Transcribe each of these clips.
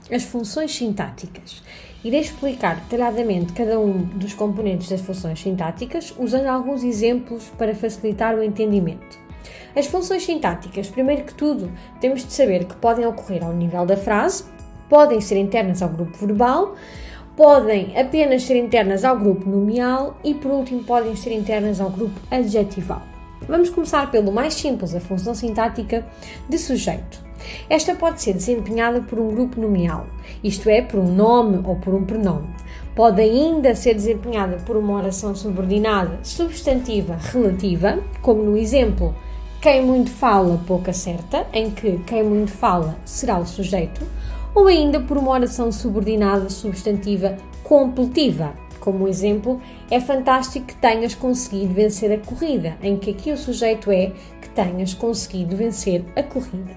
as funções sintáticas. Irei explicar detalhadamente cada um dos componentes das funções sintáticas, usando alguns exemplos para facilitar o entendimento. As funções sintáticas, primeiro que tudo, temos de saber que podem ocorrer ao nível da frase, podem ser internas ao grupo verbal, podem apenas ser internas ao grupo nominal e, por último, podem ser internas ao grupo adjetival. Vamos começar pelo mais simples, a função sintática de sujeito. Esta pode ser desempenhada por um grupo nominal, isto é, por um nome ou por um pronome. Pode ainda ser desempenhada por uma oração subordinada substantiva relativa, como no exemplo quem muito fala pouco acerta, em que quem muito fala será o sujeito, ou ainda por uma oração subordinada substantiva completiva, como o exemplo é fantástico que tenhas conseguido vencer a corrida, em que aqui o sujeito é que tenhas conseguido vencer a corrida.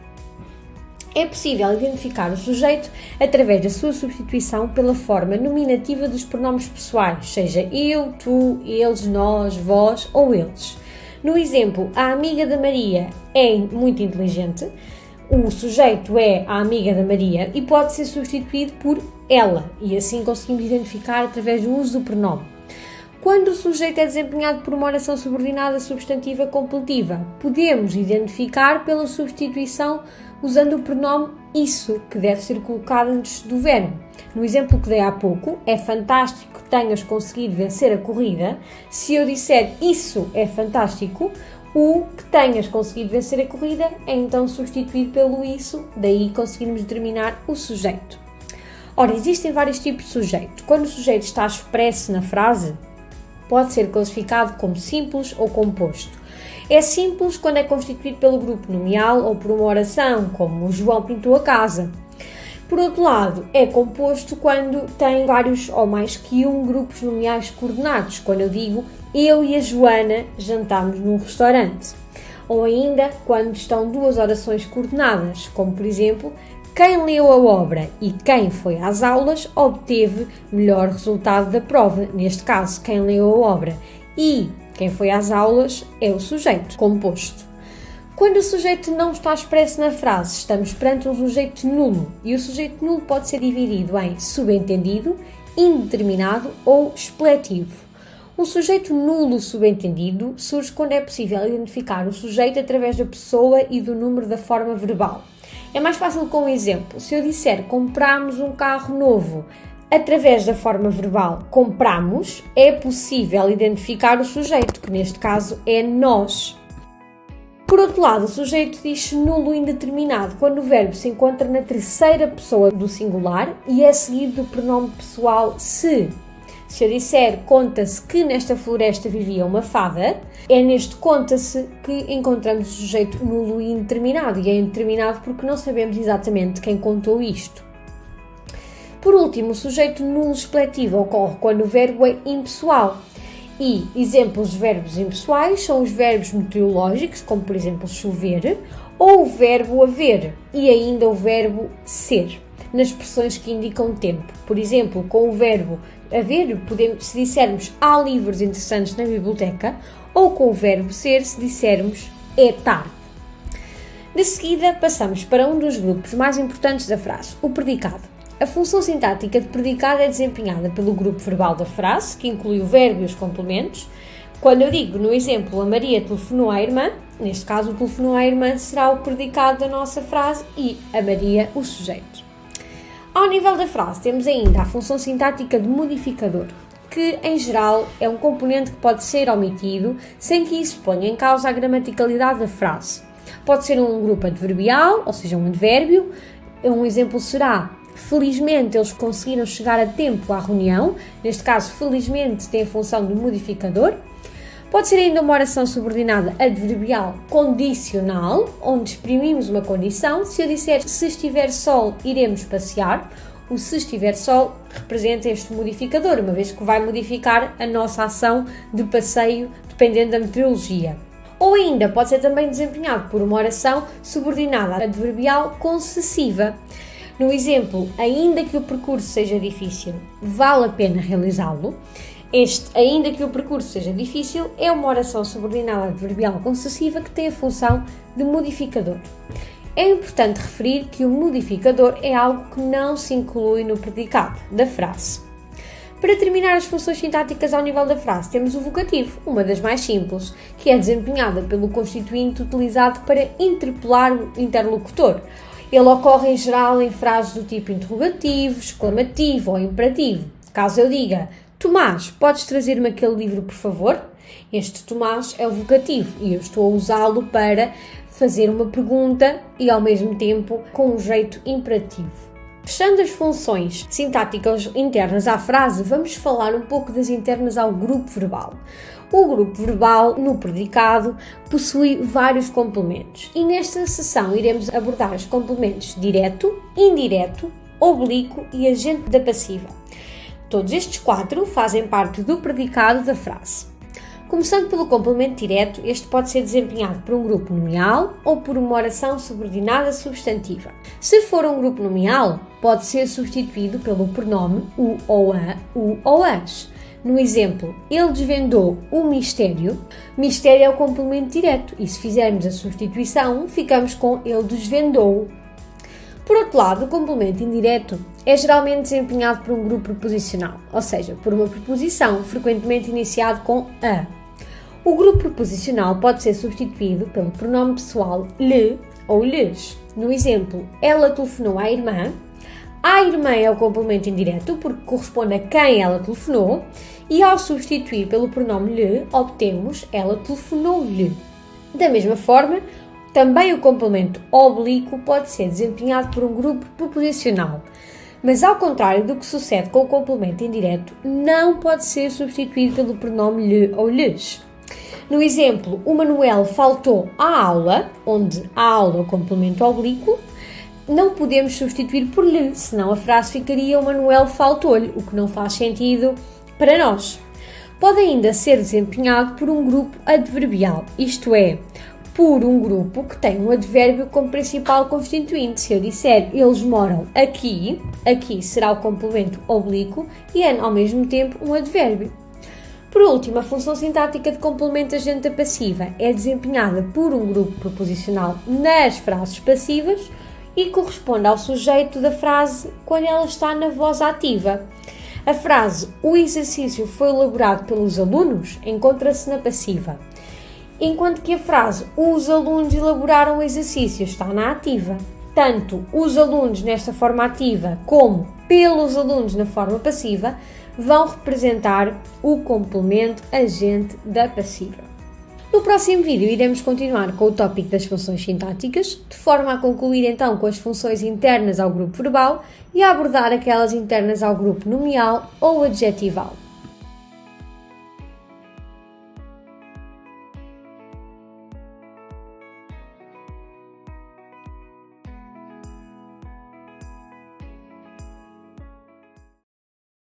É possível identificar o sujeito através da sua substituição pela forma nominativa dos pronomes pessoais, seja eu, tu, eles, nós, vós ou eles. No exemplo, a amiga da Maria é muito inteligente, o sujeito é a amiga da Maria e pode ser substituído por ela, e assim conseguimos identificar através do uso do pronome. Quando o sujeito é desempenhado por uma oração subordinada substantiva completiva, podemos identificar pela substituição usando o pronome isso, que deve ser colocado antes do verbo. No exemplo que dei há pouco, é fantástico que tenhas conseguido vencer a corrida. Se eu disser isso é fantástico, o que tenhas conseguido vencer a corrida é então substituído pelo isso, daí conseguirmos determinar o sujeito. Ora, existem vários tipos de sujeito. Quando o sujeito está expresso na frase, pode ser classificado como simples ou composto. É simples quando é constituído pelo grupo nominal ou por uma oração, como o João pintou a casa. Por outro lado, é composto quando tem vários ou mais que um grupos nominais coordenados, quando eu digo eu e a Joana jantámos num restaurante. Ou ainda quando estão duas orações coordenadas, como por exemplo, quem leu a obra e quem foi às aulas obteve melhor resultado da prova. Neste caso, quem leu a obra e quem foi às aulas é o sujeito composto. Quando o sujeito não está expresso na frase, estamos perante um sujeito nulo, e o sujeito nulo pode ser dividido em subentendido, indeterminado ou expletivo. Um sujeito nulo subentendido surge quando é possível identificar o sujeito através da pessoa e do número da forma verbal. É mais fácil com um exemplo. Se eu disser compramos um carro novo, através da forma verbal compramos, é possível identificar o sujeito, que neste caso é nós. Por outro lado, o sujeito diz-se nulo indeterminado quando o verbo se encontra na terceira pessoa do singular e é seguido do pronome pessoal se. Se eu disser conta-se que nesta floresta vivia uma fada, é neste conta-se que encontramos o sujeito nulo e indeterminado, e é indeterminado porque não sabemos exatamente quem contou isto. Por último, o sujeito nulo expletivo ocorre quando o verbo é impessoal. E exemplos de verbos impessoais são os verbos meteorológicos, como por exemplo chover, ou o verbo haver e ainda o verbo ser, nas expressões que indicam tempo. Por exemplo, com o verbo haver, se dissermos há livros interessantes na biblioteca, ou com o verbo ser, se dissermos é tarde. De seguida, passamos para um dos grupos mais importantes da frase, o predicado. A função sintática de predicado é desempenhada pelo grupo verbal da frase, que inclui o verbo e os complementos. Quando eu digo, no exemplo, a Maria telefonou à irmã, neste caso o telefonou à irmã será o predicado da nossa frase e a Maria o sujeito. Ao nível da frase temos ainda a função sintática de modificador, que em geral é um componente que pode ser omitido sem que isso ponha em causa a gramaticalidade da frase. Pode ser um grupo adverbial, ou seja, um advérbio. Um exemplo será felizmente eles conseguiram chegar a tempo à reunião, neste caso felizmente tem a função de modificador. Pode ser ainda uma oração subordinada adverbial condicional, onde exprimimos uma condição. Se eu disser se estiver sol iremos passear, o se estiver sol representa este modificador, uma vez que vai modificar a nossa ação de passeio dependendo da meteorologia. Ou ainda pode ser também desempenhado por uma oração subordinada adverbial concessiva. No exemplo, ainda que o percurso seja difícil, vale a pena realizá-lo. Este, ainda que o percurso seja difícil, é uma oração subordinada adverbial concessiva que tem a função de modificador. É importante referir que o modificador é algo que não se inclui no predicado da frase. Para terminar as funções sintáticas ao nível da frase, temos o vocativo, uma das mais simples, que é desempenhada pelo constituinte utilizado para interpelar o interlocutor. Ele ocorre em geral em frases do tipo interrogativo, exclamativo ou imperativo. Caso eu diga, Tomás, podes trazer-me aquele livro, por favor? Este Tomás é o vocativo e eu estou a usá-lo para fazer uma pergunta e ao mesmo tempo com um jeito imperativo. Fechando as funções sintáticas internas à frase, vamos falar um pouco das internas ao grupo verbal. O grupo verbal, no predicado, possui vários complementos e nesta sessão iremos abordar os complementos direto, indireto, oblíquo e agente da passiva. Todos estes 4 fazem parte do predicado da frase. Começando pelo complemento direto, este pode ser desempenhado por um grupo nominal ou por uma oração subordinada substantiva. Se for um grupo nominal, pode ser substituído pelo pronome o ou a, o ou as. No exemplo, ele desvendou o mistério. Mistério é o complemento direto e se fizermos a substituição, ficamos com ele desvendou. Por outro lado, o complemento indireto é geralmente desempenhado por um grupo preposicional, ou seja, por uma preposição frequentemente iniciado com a. O grupo preposicional pode ser substituído pelo pronome pessoal lhe ou lhes. No exemplo, ela telefonou à irmã. A irmã é o complemento indireto porque corresponde a quem ela telefonou e ao substituir pelo pronome lhe, obtemos ela telefonou-lhe. Da mesma forma, também o complemento oblíquo pode ser desempenhado por um grupo preposicional, mas ao contrário do que sucede com o complemento indireto, não pode ser substituído pelo pronome lhe ou lhes. No exemplo, o Manuel faltou à aula, onde a aula é o complemento oblíquo, não podemos substituir por lhe, senão a frase ficaria o Manuel faltou-lhe, o que não faz sentido para nós. Pode ainda ser desempenhado por um grupo adverbial, isto é, por um grupo que tem um advérbio como principal constituinte. Se eu disser eles moram aqui, aqui será o complemento oblíquo e é ao mesmo tempo um advérbio. Por último, a função sintática de complemento agente da passiva é desempenhada por um grupo preposicional nas frases passivas e corresponde ao sujeito da frase quando ela está na voz ativa. A frase o exercício foi elaborado pelos alunos encontra-se na passiva, enquanto que a frase os alunos elaboraram o exercício está na ativa. Tanto os alunos nesta forma ativa como pelos alunos na forma passiva vão representar o complemento agente da passiva. No próximo vídeo iremos continuar com o tópico das funções sintáticas, de forma a concluir então com as funções internas ao grupo verbal e a abordar aquelas internas ao grupo nominal ou adjetival.